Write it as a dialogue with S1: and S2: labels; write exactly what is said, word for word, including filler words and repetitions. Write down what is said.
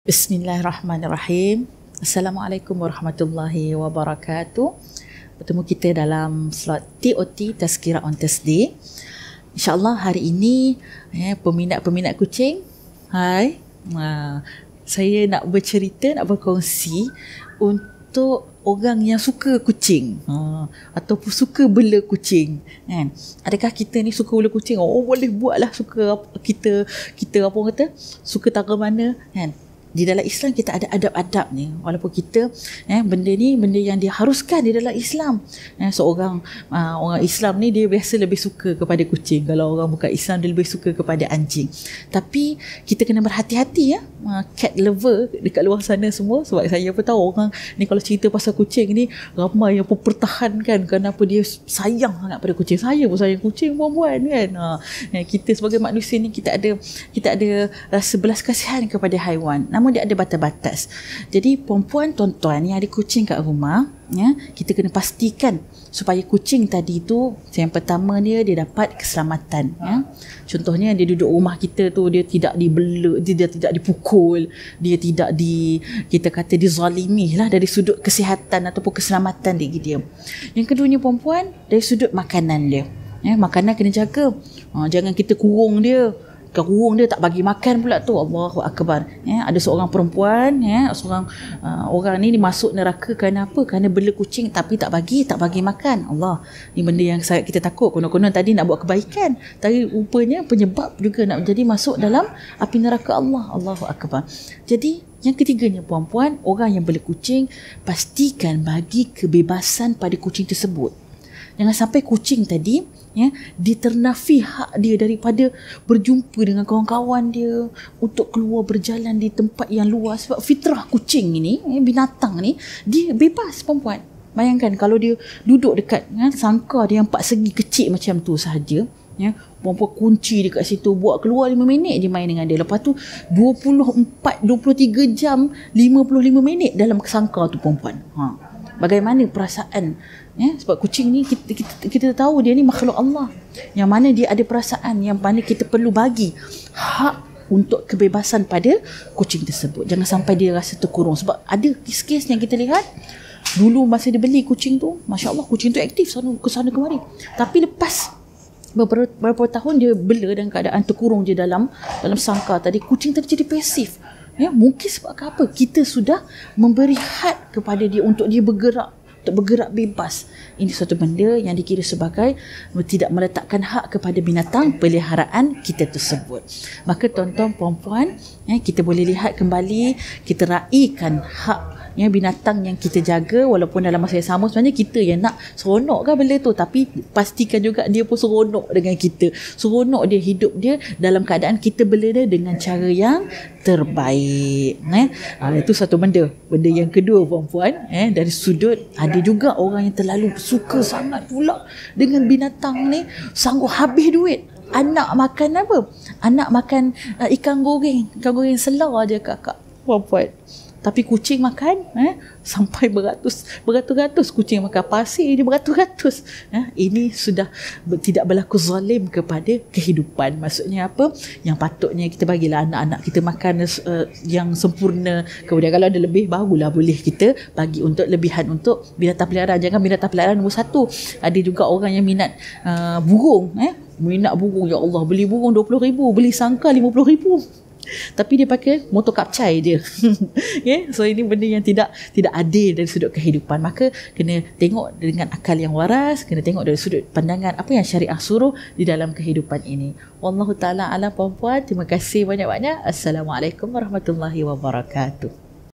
S1: Bismillahirrahmanirrahim. Assalamualaikum warahmatullahi wabarakatuh. Bertemu kita dalam slot T O T Tazkirah on Thursday. InsyaAllah hari ini eh, peminat-peminat kucing, hai, uh, saya nak bercerita, nak berkongsi untuk orang yang suka kucing uh, ataupun suka bela kucing, kan? Adakah kita ni suka bela kucing? Oh, boleh buatlah, suka kita kita apa kata, suka tara mana, kan? Di dalam Islam kita ada adab-adab ni, walaupun kita eh, benda ni benda yang diharuskan di dalam Islam. Eh, seorang uh, orang Islam ni dia biasa lebih suka kepada kucing, kalau orang bukan Islam dia lebih suka kepada anjing. Tapi kita kena berhati-hati ya, uh, cat lover dekat luar sana semua, sebab saya pun tahu orang ni kalau cerita pasal kucing ni ramai yang mempertahankan kenapa dia sayang sangat pada kucing. Saya pun sayang kucing perempuan, kan. Uh, eh, kita sebagai manusia ni kita ada kita ada rasa belas kasihan kepada haiwan. Namun dia ada batas-batas. Jadi perempuan, tuan-tuan yang ada kucing kat rumah, ya, kita kena pastikan supaya kucing tadi tu, yang pertama dia dia dapat keselamatan, ya. Contohnya dia duduk rumah kita tu, dia tidak dibela, dia tidak dipukul, dia tidak di, kita kata dizalimi lah dari sudut kesihatan ataupun keselamatan diri dia. Yang keduanya perempuan, dari sudut makanan dia, ya, makanan kena jaga. Ha, jangan kita kurung dia, kurung dia tak bagi makan pula tu, Allahu Akbar. Ya, ada seorang perempuan, ya, seorang uh, orang ni dia masuk neraka kerana apa? Kerana bela kucing tapi tak bagi tak bagi makan. Allah, ni benda yang saya kita takut. Konon-konon tadi nak buat kebaikan, tapi rupanya penyebab juga nak menjadi masuk dalam api neraka Allah. Allahu Akbar. Jadi yang ketiganya perempuan, orang yang bela kucing, pastikan bagi kebebasan pada kucing tersebut. Jangan sampai kucing tadi, ya, diternafi hak dia daripada berjumpa dengan kawan-kawan dia, untuk keluar berjalan di tempat yang luas. Sebab fitrah kucing ini, binatang ni, dia bebas perempuan. Bayangkan kalau dia duduk dekat, ya, sangkar dia yang empat segi kecil macam tu sahaja, ya, perempuan kunci dekat situ, buat keluar lima minit je main dengan dia. Lepas tu dua puluh empat, dua puluh tiga jam, lima puluh lima minit dalam sangkar tu perempuan. Ha. Bagaimana perasaan, ya? Sebab kucing ni kita, kita, kita tahu dia ni makhluk Allah, yang mana dia ada perasaan, yang mana kita perlu bagi hak untuk kebebasan pada kucing tersebut. Jangan sampai dia rasa terkurung. Sebab ada kes-kes yang kita lihat dulu masa dia beli kucing tu, Masya Allah, kucing tu aktif sana, ke sana kemari. Tapi lepas beberapa, beberapa tahun dia bela dalam keadaan terkurung je dalam dalam sangkar tadi, kucing tadi jadi pasif. Ya, mungkin sebab apa? Kita sudah memberi had kepada dia untuk dia bergerak, untuk bergerak bebas. Ini suatu benda yang dikira sebagai tidak meletakkan hak kepada binatang peliharaan kita tersebut. Maka tuan-tuan perempuan, ya, kita boleh lihat kembali, kita raikan hak, ya, binatang yang kita jaga, walaupun dalam masa yang sama sebenarnya kita yang nak seronok kan benda tu, tapi pastikan juga dia pun seronok dengan kita, seronok dia hidup dia dalam keadaan kita bela dia dengan cara yang terbaik, eh? Ha, itu satu benda. Benda yang kedua perempuan, eh, dari sudut ada juga orang yang terlalu suka sangat pula dengan binatang ni, sanggup habis duit. Anak makan apa? Anak makan uh, ikan goreng, ikan goreng selar je kakak perempuan. Tapi kucing makan, eh, sampai beratus beratus-ratus kucing makan pasir dia beratus-ratus. Eh, ini sudah ber, tidak berlaku zalim kepada kehidupan. Maksudnya apa? Yang patutnya kita bagilah anak-anak kita makan uh, yang sempurna. Kemudian kalau ada lebih, barulah boleh kita bagi untuk lebihan untuk binatang peliharaan. Jangan binatang peliharaan nombor satu. Ada juga orang yang minat uh, burung, eh, minat burung. Ya Allah, beli burung dua puluh ribu, beli sangkar lima puluh ribu. Tapi dia pakai motor kapcai je. Okay? So ini benda yang tidak tidak adil dari sudut kehidupan. Maka kena tengok dengan akal yang waras, kena tengok dari sudut pandangan apa yang syariah suruh di dalam kehidupan ini. Wallahu ta'ala alam perempuan. Terima kasih banyak-banyak. Assalamualaikum warahmatullahi wabarakatuh.